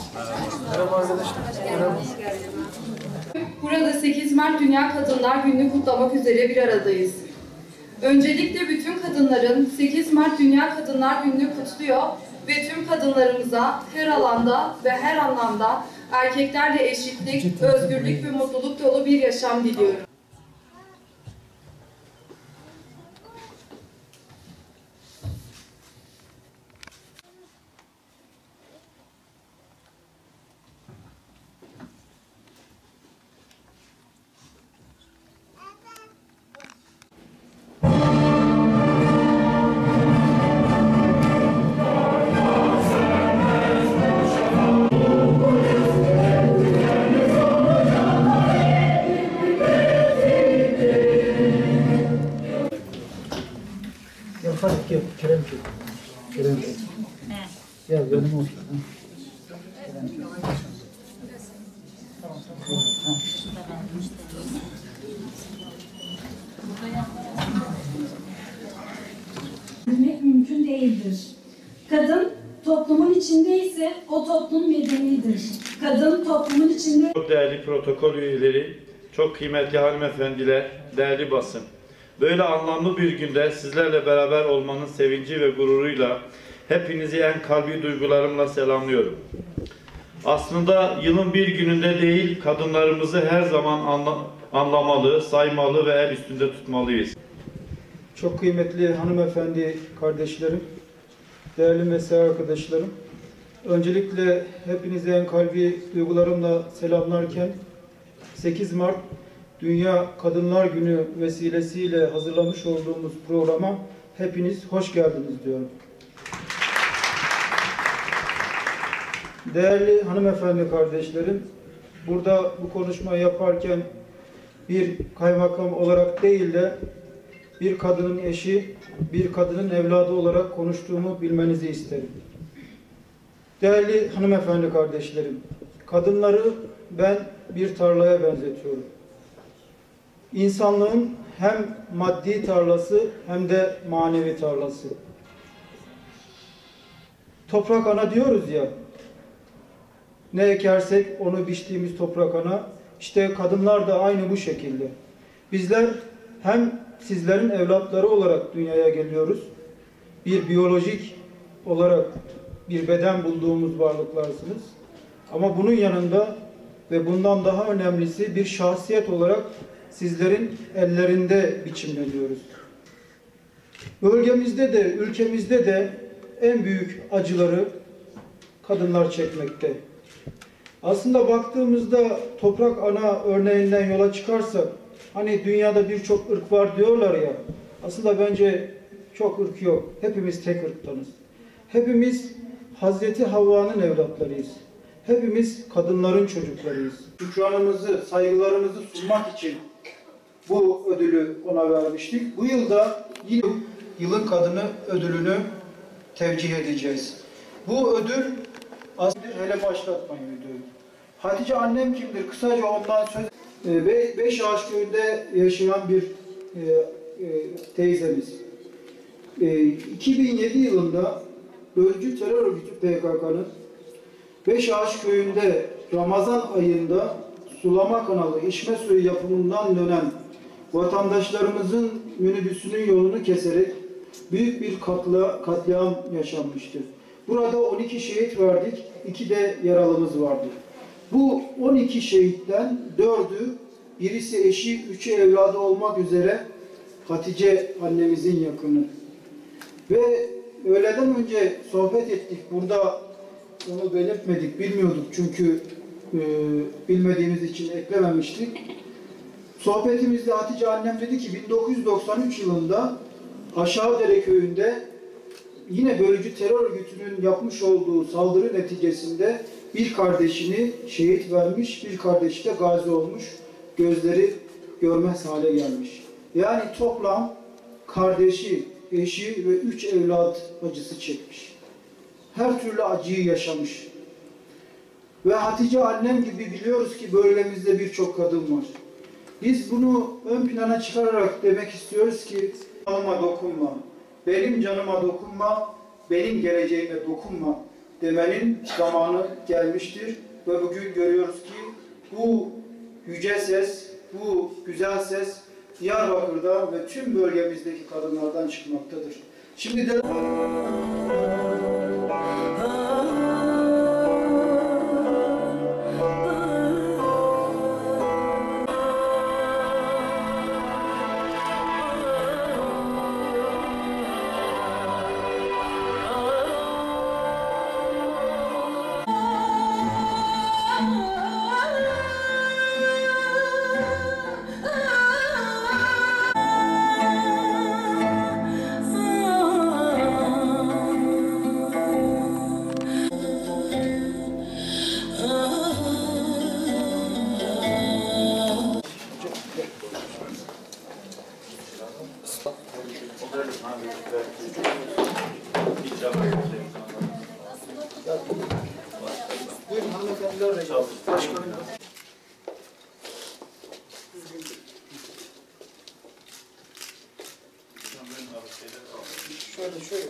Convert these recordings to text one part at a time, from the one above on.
Merhaba arkadaşlar. Merhaba. Burada 8 Mart Dünya Kadınlar Günü'nü kutlamak üzere bir aradayız. Öncelikle bütün kadınların 8 Mart Dünya Kadınlar Günü'nü kutluyor ve tüm kadınlarımıza her alanda ve her anlamda erkeklerle eşitlik, özgürlük ve mutluluk dolu bir yaşam diliyorum. Hadi gel, Kerem gel. Kerem gel. Gel, yanıma otur. Kerem gel. Bilmek mümkün değildir. Kadın toplumun içindeyse o toplum medenidir. Kadın toplumun içinde... Çok değerli protokol üyeleri, çok kıymetli hanımefendiler, değerli basın. Böyle anlamlı bir günde sizlerle beraber olmanın sevinci ve gururuyla hepinizi en kalbi duygularımla selamlıyorum. Aslında yılın bir gününde değil, kadınlarımızı her zaman anlamalı, saymalı ve el üstünde tutmalıyız. Çok kıymetli hanımefendi kardeşlerim, değerli mesai arkadaşlarım. Öncelikle hepinize en kalbi duygularımla selamlarken 8 Mart Dünya Kadınlar Günü vesilesiyle hazırlamış olduğumuz programa hepiniz hoş geldiniz diyorum. Değerli hanımefendi kardeşlerim, burada bu konuşmayı yaparken bir kaymakam olarak değil de bir kadının eşi, bir kadının evladı olarak konuştuğumu bilmenizi isterim. Değerli hanımefendi kardeşlerim, kadınları ben bir tarlaya benzetiyorum. İnsanlığın hem maddi tarlası hem de manevi tarlası. Toprak ana diyoruz ya, ne ekersek onu biçtiğimiz toprak ana, işte kadınlar da aynı bu şekilde. Bizler hem sizlerin evlatları olarak dünyaya geliyoruz, bir biyolojik olarak bir beden bulduğumuz varlıklarsınız. Ama bunun yanında ve bundan daha önemlisi bir şahsiyet olarak sizlerin ellerinde biçimleniyoruz. Bölgemizde de, ülkemizde de en büyük acıları kadınlar çekmekte. Aslında baktığımızda toprak ana örneğinden yola çıkarsak, hani dünyada birçok ırk var diyorlar ya, aslında bence çok ırk yok. Hepimiz tek ırktanız. Hepimiz Hazreti Havva'nın evlatlarıyız. Hepimiz kadınların çocuklarıyız. Şükranımızı, saygılarımızı sunmak için bu ödülü ona vermiştik. Bu yılda yine yılın kadını ödülünü tevcih edeceğiz. Bu ödül aslında hele başlatmayın ödülü. Hatice annem kimdir? Kısaca ondan söz. Beşağaçköy'ünde yaşayan bir teyzemiz. 2007 yılında bölücü terör örgütü PKK'nın Beşağaçköy'ünde Ramazan ayında sulama kanalı içme suyu yapımından dönen vatandaşlarımızın minibüsünün yolunu keserek büyük bir katliam yaşanmıştır. Burada 12 şehit verdik, 2 de yaralımız vardı. Bu 12 şehitten 4'ü, birisi eşi, 3'ü evladı olmak üzere Hatice annemizin yakını. Ve öğleden önce sohbet ettik. Burada onu belirtmedik, bilmiyorduk çünkü bilmediğimiz için eklememiştik. Sohbetimizde Hatice annem dedi ki 1993 yılında Aşağıdere köyünde yine bölücü terör örgütünün yapmış olduğu saldırı neticesinde bir kardeşini şehit vermiş, bir kardeşi de gazi olmuş, gözleri görmez hale gelmiş. Yani toplam kardeşi, eşi ve 3 evlat acısı çekmiş. Her türlü acıyı yaşamış. Ve Hatice annem gibi biliyoruz ki bölgemizde birçok kadın var. Biz bunu ön plana çıkararak demek istiyoruz ki canıma dokunma, benim canıma dokunma, benim geleceğime dokunma. demenin zamanı gelmiştir. Ve bugün görüyoruz ki bu yüce ses, bu güzel ses Diyarbakır'da ve tüm bölgemizdeki kadınlardan çıkmaktadır. Şimdi de buyurun hanımefendiler de gelsin. Başkanım. Şöyle.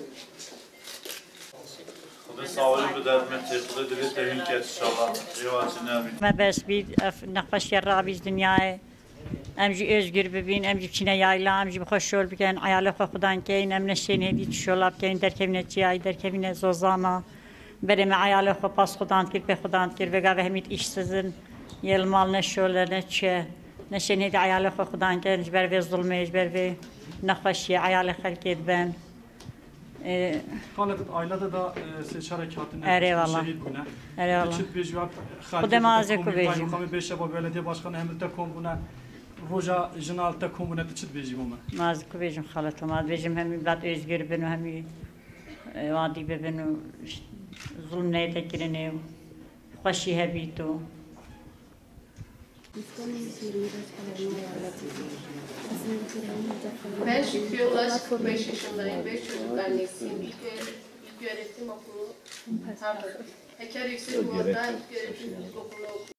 خدا سواری به در متر خدا دوید دهیم که انشالله ریواچی نبید ما بس بید نقاشی رابیز دنیای امجی özgür bibin امجی çine yayla امجی خوش شول بکن عیال خودان کین ام نشین هدی شولاب کین در کبینه چیای در کبینه زوزانا بریم عیال خو پاس خودان کر به خودان کر وگا و همید işsizin yel mal ne şoller ne çe نشین هدی عیال خو خودان کن جبر و ظلمه جبر و نقاشی عیال خلق ben Halet ailede da seç harekatı Eyvallah. şehit buna. Eyvallah. Çit bejvat Xudemaze ku bejim. Kaymakamı Beşeba Belediye Başkanı Emrite Kombuna Roja Jinalta Kombuna çit bejim ama. Mazı ku bejim xalat maz bejim hem blat özgür benu hem vadi benu zulm ne tekirine خوشی هبی تو Ben Şükrü Ulaş, 45 yaşındayım. 5 çocuk annesiyim. İlk öğretim okulu, pardon, Heker Yüksek Orta İlk Öğretim Okulu